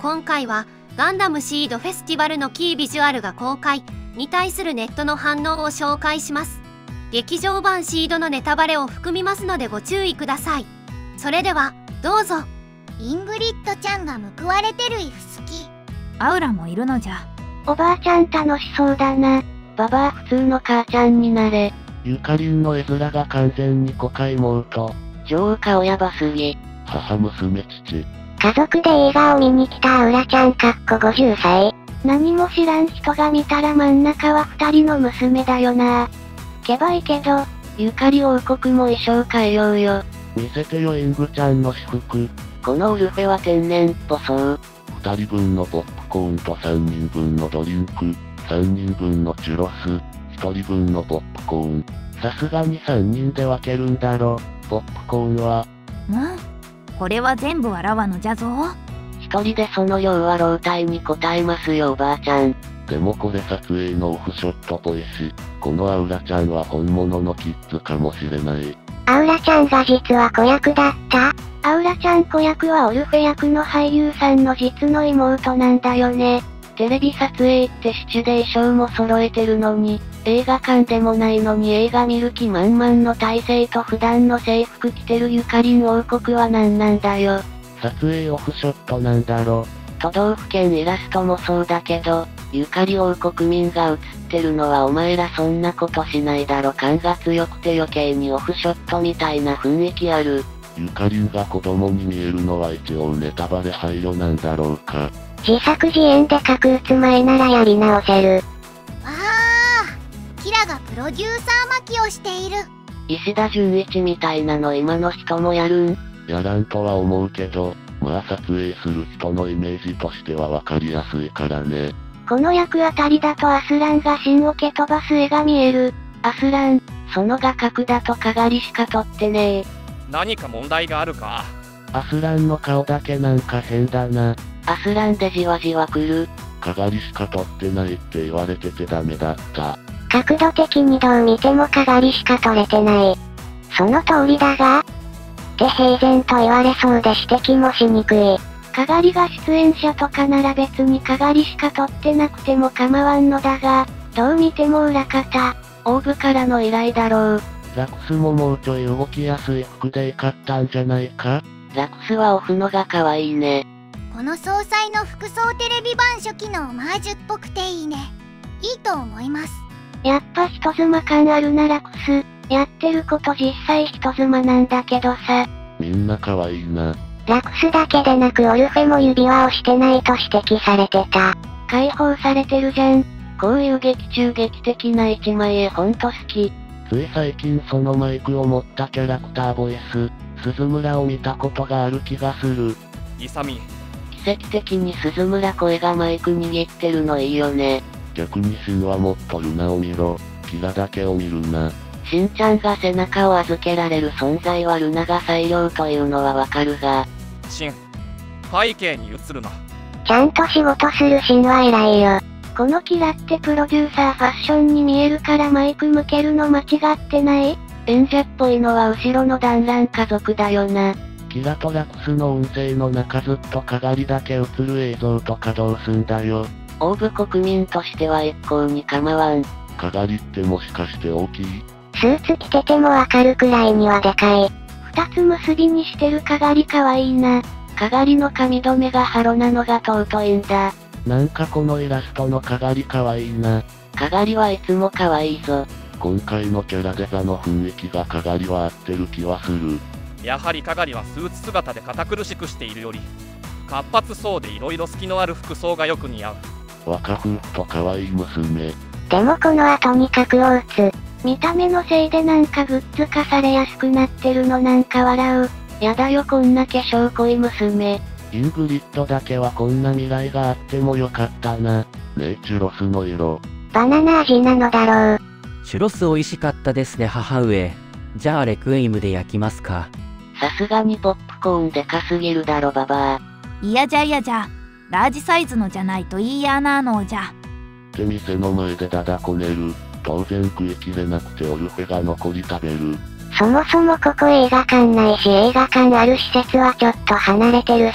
今回はガンダムシードフェスティバルのキービジュアルが公開に対するネットの反応を紹介します。劇場版シードのネタバレを含みますのでご注意ください。それではどうぞ。 イングリッドちゃんが報われてるイフ好き。 アウラもいるのじゃ。 おばあちゃん楽しそうだな。ババア普通の母ちゃんになれ。 ゆかりんの絵面が完全にコカ妹。 女王顔やばすぎ。 母娘父。 家族で映画を見に来たアウラちゃん50歳。何も知らん人が見たら真ん中は2人の娘だよな。けばいけど、ゆかり王国も衣装変えようよ。 見せてよイングちゃんの私服。 このウルフェは天然っぽそう。 2人分のポップコーンと3人分のドリンク、3人分のチュロス、1人分のポップコーン。さすがに3人で分けるんだろ、ポップコーンは。 これは全部笑わのじゃぞ。 一人でその量は老体に答えますよおばあちゃん。 でもこれ撮影のオフショットっぽいし、このアウラちゃんは本物のキッズかもしれない。 アウラちゃんが実は子役だった。アウラちゃん子役はオルフェ役の俳優さんの実の妹なんだよね。テレビ撮影ってシチュで衣装も揃えてるのに、映画館でもないのに映画見る気満々の体勢と普段の制服着てるゆかりん王国は何なんだよ。 撮影オフショットなんだろ。 都道府県イラストもそうだけど、ゆかり王国民が映ってるのはお前らそんなことしないだろ。感が強くて余計にオフショットみたいな雰囲気ある。 ゆかりんが子供に見えるのは一応ネタバレ配慮なんだろうか。 自作自演で核撃つ前ならやり直せる。 キラがプロデューサー巻きをしている。 石田純一みたいなの今の人もやるん？ やらんとは思うけど、まあ撮影する人のイメージとしてはわかりやすいからね。 この役あたりだとアスランが芯を蹴飛ばす絵が見える。アスラン、その画角だとかがりしか撮ってねえ。 何か問題があるか？ アスランの顔だけなんか変だな。 アスランでじわじわ来る。 かがりしか撮ってないって言われててダメだった。 角度的にどう見てもかがりしか撮れてない。その通りだがって平然と言われそうで指摘もしにくい。かがりが出演者とかなら別にかがりしか撮ってなくても構わんのだが、どう見ても裏方、オーブからの依頼だろう。 ラクスももうちょい動きやすい服で買ったんじゃないか？ ラクスはオフのが可愛いね。 この総裁の服装テレビ版初期のオマージュっぽくていいね。いいと思います。 やっぱ人妻感あるなラクス。やってること実際人妻なんだけどさ。 みんな可愛いな。 ラクスだけでなくオルフェも指輪をしてないと指摘されてた。解放されてるじゃん。こういう劇中劇的な一枚絵ほんと好き。 つい最近そのマイクを持ったキャラクターボイス、鈴村を見たことがある気がする。 イサミ。 奇跡的に鈴村声がマイク握ってるのいいよね。 逆にシンはもっとルナを見ろ。キラだけを見るな。 シンちゃんが背中を預けられる存在はルナが最良というのはわかるが。 シン、背景に映るな。 ちゃんと仕事するシンは偉いよ。このキラってプロデューサーファッションに見えるからマイク向けるの間違ってない？演者っぽいのは後ろの団らん家族だよな。 キラとラクスの音声の中ずっとかがりだけ映る映像とかどうすんだよ。 オーブ国民としては一向に構わん。 かがりってもしかして大きい？ スーツ着ててもわかるくらいにはでかい。二つ結びにしてるかがりかわいいな。かがりの髪留めがハロなのが尊いんだ。 なんかこのイラストのかがりかわいいな。 かがりはいつもかわいいぞ。 今回のキャラデザの雰囲気がかがりは合ってる気はする。 やはりかがりはスーツ姿で堅苦しくしているより、活発そうで色々隙のある服装がよく似合う。 若夫婦と可愛い娘。 でもこのはとにかく大津。見た目のせいでなんかグッズ化されやすくなってるのなんか笑う。やだよこんな化粧濃い娘。 イングリッドだけはこんな未来があってもよかったな。ねえチュロスの色。 バナナ味なのだろう。 チュロス美味しかったですね母上。じゃあレクイームで焼きますか。 さすがにポップコーンでかすぎるだろババア。 嫌じゃ嫌じゃ。ラージサイズのじゃないといいやなのじゃ。 って店の前でダダこねる。当然食いきれなくてオルフェが残り食べる。 そもそもここ映画館ないし映画館ある施設はちょっと離れてるし、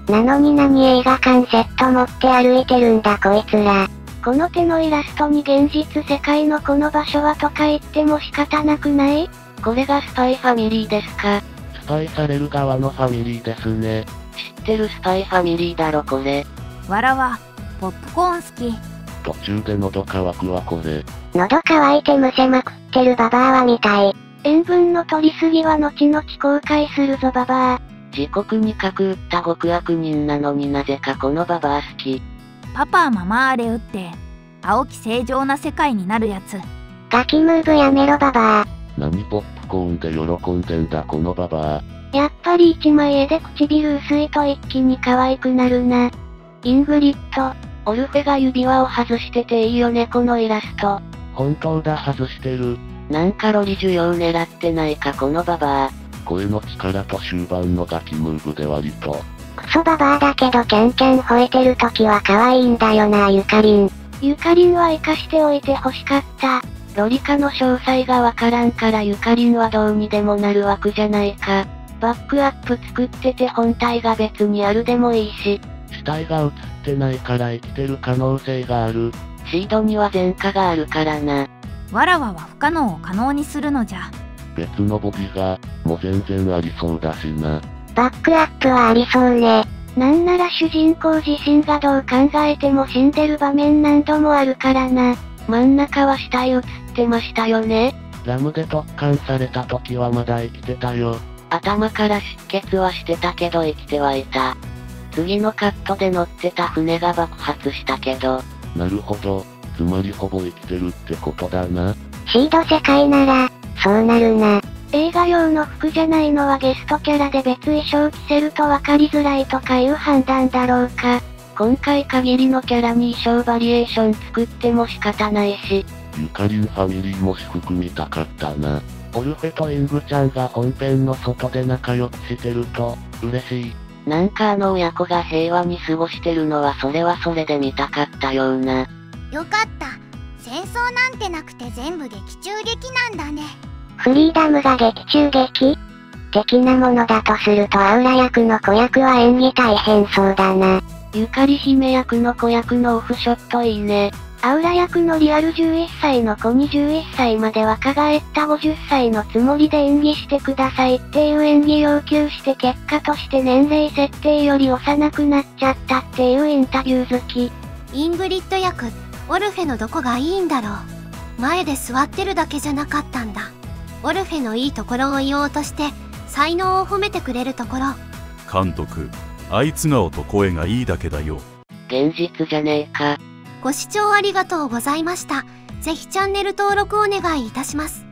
なのに何映画館セット持って歩いてるんだこいつら。この手のイラストに現実世界のこの場所はとか言っても仕方なくない？これがスパイファミリーですか？ スパイされる側のファミリーですね。 知ってるスパイファミリーだろこれ。 わらは、ポップコーン好き。 途中で喉乾くわこれ。 喉乾いてむせまくってるババアは見たい。塩分の取りすぎは後々後悔するぞババア。 自国に核撃った極悪人なのになぜかこのババア好き。 パパママあれ撃って、青き正常な世界になるやつ。 ガキムーブやめろババア。 何ポップコーンで喜んでんだこのババア。 やっぱり一枚絵で唇薄いと一気に可愛くなるな。イングリッド、オルフェが指輪を外してていいよねこのイラスト。 本当だ外してる。 なんかロリ需要狙ってないかこのババア。 声の力と終盤のガキムーブで割と。 クソババアだけどキャンキャン吠えてる時は可愛いんだよなゆかりん。ゆかりんは生かしておいて欲しかった。ロリカの詳細がわからんからゆかりんはどうにでもなる枠じゃないか。バックアップ作ってて本体が別にあるでもいいし。 死体が映ってないから生きてる可能性がある。 シードには前科があるからな。 わらわは不可能を可能にするのじゃ。 別のボディが、もう全然ありそうだしな。 バックアップはありそうね。なんなら主人公自身がどう考えても死んでる場面何度もあるからな。 真ん中は死体映ってましたよね。 ラムで特艦された時はまだ生きてたよ。 頭から出血はしてたけど生きてはいた。次のカットで乗ってた船が爆発したけど。 なるほど。つまりほぼ生きてるってことだな。 シード世界なら、そうなるな。映画用の服じゃないのはゲストキャラで別衣装着せると分かりづらいとかいう判断だろうか。 今回限りのキャラに衣装バリエーション作っても仕方ないし。 ゆかりんファミリーも私服見たかったな。オルフェとイングちゃんが本編の外で仲良くしてると、嬉しい。 なんかあの親子が平和に過ごしてるのはそれはそれで見たかったような。 よかった。戦争なんてなくて全部劇中劇なんだね。 フリーダムが劇中劇的なものだとするとアウラ役の子役は演技大変そうだな。 ゆかり姫役の子役のオフショットいいね。 アウラ役のリアル11歳の子に11歳まで若返った50歳のつもりで演技してくださいっていう演技要求して結果として年齢設定より幼くなっちゃったっていうインタビュー好き。 イングリッド役、オルフェのどこがいいんだろう。前で座ってるだけじゃなかったんだ。オルフェのいいところを言おうとして、才能を褒めてくれるところ。 監督、あいつ顔と声がいいだけだよ。 現実じゃねえか。 ご視聴ありがとうございました。ぜひチャンネル登録お願いいたします。